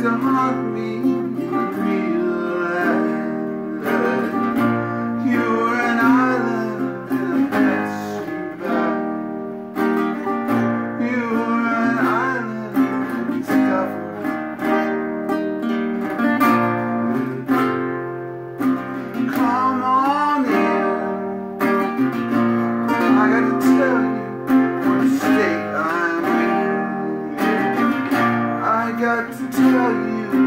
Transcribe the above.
to haunt me and realize that you were an island and I passed you by. You were an island discovered. Come on in, I got to tell you what state I'm in. I got to tell you